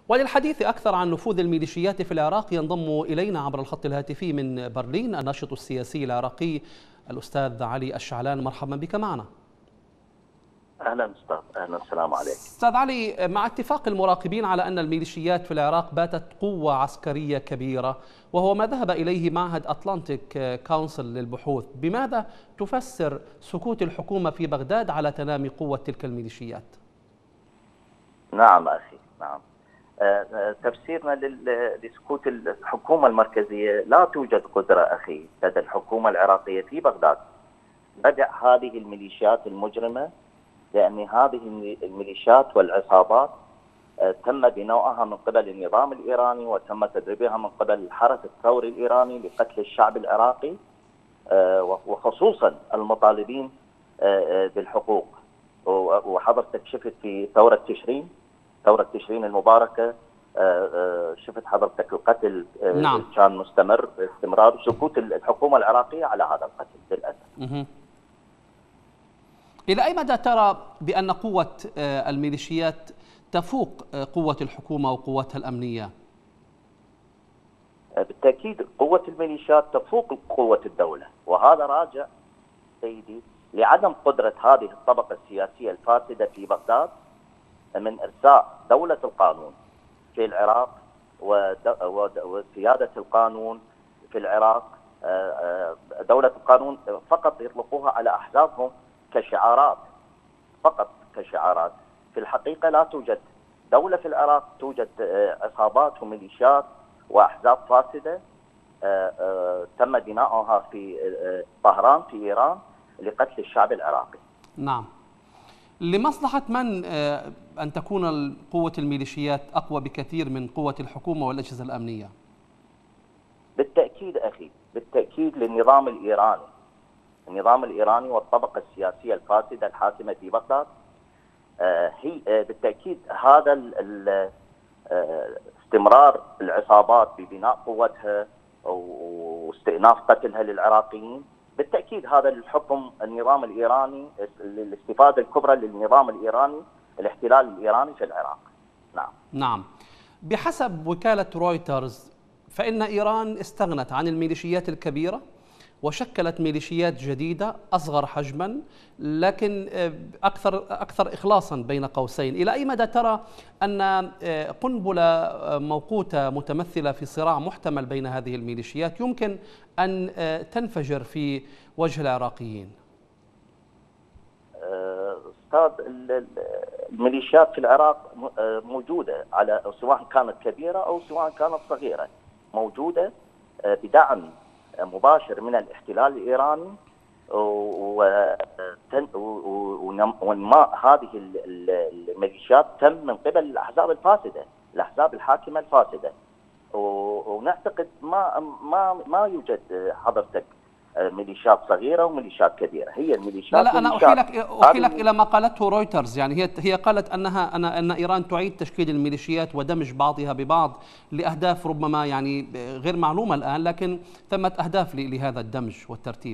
وللحديث أكثر عن نفوذ الميليشيات في العراق ينضم إلينا عبر الخط الهاتفي من برلين الناشط السياسي العراقي الأستاذ علي الشعلان. مرحبا بك معنا. أهلا أستاذ، أهلا، السلام عليك. أستاذ علي، مع اتفاق المراقبين على أن الميليشيات في العراق باتت قوة عسكرية كبيرة، وهو ما ذهب إليه معهد أتلانتيك كونسل للبحوث، بماذا تفسر سكوت الحكومة في بغداد على تنامي قوة تلك الميليشيات؟ نعم أخي، نعم. تفسيرنا لسكوت الحكومة المركزية، لا توجد قدرة أخي لدى الحكومة العراقية في بغداد ردع هذه الميليشيات المجرمة، لأن هذه الميليشيات والعصابات تم بناؤها من قبل النظام الإيراني، وتم تدريبها من قبل الحرس الثوري الإيراني لقتل الشعب العراقي وخصوصا المطالبين بالحقوق. وحضرتك شفت في ثورة تشرين المباركة، شفت حضرتك القتل. نعم. كان مستمر باستمرار سكوت الحكومة العراقية على هذا القتل للأسف. إلى أي مدى ترى بأن قوة الميليشيات تفوق قوة الحكومة وقوتها الأمنية؟ بالتأكيد قوة الميليشيات تفوق قوة الدولة، وهذا راجع سيدي لعدم قدرة هذه الطبقة السياسية الفاسدة في بغداد من إرساء دولة القانون في العراق وسيادة القانون في العراق. دولة القانون فقط يطلقوها على أحزابهم كشعارات، فقط كشعارات. في الحقيقة لا توجد دولة في العراق، توجد عصابات وميليشيات وأحزاب فاسدة تم بناؤها في طهران في إيران لقتل الشعب العراقي. نعم. لمصلحة من أن تكون قوة الميليشيات أقوى بكثير من قوة الحكومة والأجهزة الأمنية؟ بالتأكيد أخي، بالتأكيد للنظام الإيراني، النظام الإيراني والطبقة السياسية الفاسدة الحاكمة في بغداد. هي بالتأكيد هذا استمرار العصابات ببناء قوتها واستئناف قتلها للعراقيين، بالتأكيد هذا الحكم النظام الإيراني، الاستفادة الكبرى للنظام الإيراني، الاحتلال الإيراني في العراق. نعم. بحسب وكالة رويترز فإن إيران استغنت عن الميليشيات الكبيرة وشكلت ميليشيات جديدة أصغر حجما لكن أكثر إخلاصا بين قوسين. إلى أي مدى ترى أن قنبلة موقوتة متمثلة في صراع محتمل بين هذه الميليشيات يمكن أن تنفجر في وجه العراقيين؟ أستاذ، الميليشيات في العراق موجودة، على سواء كانت كبيرة أو سواء كانت صغيرة، موجودة بدعم مباشر من الاحتلال الإيراني، ونماء هذه الميليشيات تم من قبل الأحزاب الفاسدة، الأحزاب الحاكمة الفاسدة. ونعتقد ما يوجد حضرتك ميليشيات صغيرة وميليشيات كبيرة. هي الميليشيات لا أنا أحيلك إلى ما قالته رويترز، يعني هي قالت أن إيران تعيد تشكيل الميليشيات ودمج بعضها ببعض لأهداف ربما يعني غير معلومة الآن، لكن ثمة أهداف لهذا الدمج والترتيب.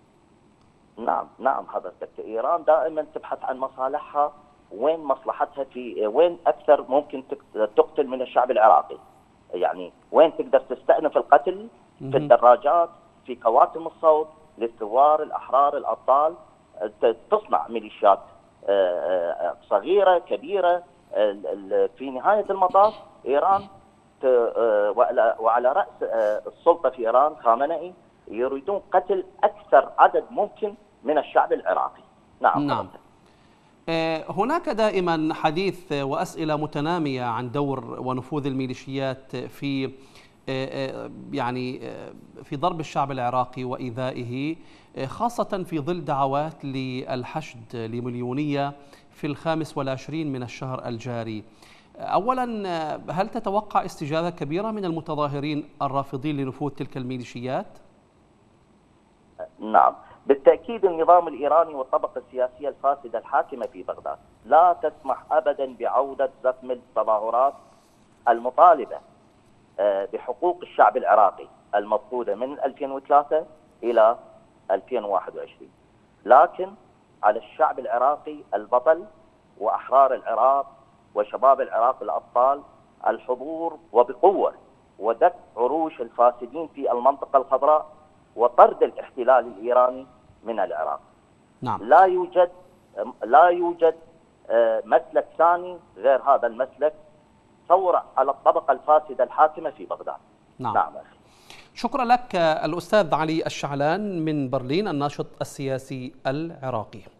نعم حضرتك، إيران دائما تبحث عن مصالحها، وين مصلحتها، في وين أكثر ممكن تقتل من الشعب العراقي، يعني وين تقدر تستأنف القتل، في الدراجات، في كواتم الصوت للثوار الأحرار الأبطال. تصنع ميليشيات صغيرة كبيرة. في نهاية المطاف إيران وعلى رأس السلطة في إيران خامنئي يريدون قتل أكثر عدد ممكن من الشعب العراقي. نعم. هناك دائما حديث وأسئلة متنامية عن دور ونفوذ الميليشيات في في ضرب الشعب العراقي وإيذائه، خاصة في ظل دعوات للحشد لمليونية في 25 من الشهر الجاري. أولا، هل تتوقع استجابة كبيرة من المتظاهرين الرافضين لنفوذ تلك الميليشيات؟ نعم بالتأكيد، النظام الإيراني والطبقة السياسية الفاسدة الحاكمة في بغداد لا تسمح أبدا بعودة زخم التظاهرات المطالبة بحقوق الشعب العراقي المفقودة من 2003 إلى 2021. لكن على الشعب العراقي البطل وأحرار العراق وشباب العراق الأبطال الحضور وبقوة ودك عروش الفاسدين في المنطقة الخضراء وطرد الاحتلال الإيراني من العراق. نعم. لا يوجد مسلك ثاني غير هذا المسلك، ثورة على الطبقة الفاسدة الحاكمة في بغداد. نعم. نعم أخي. شكرا لك الأستاذ علي الشعلان من برلين، الناشط السياسي العراقي.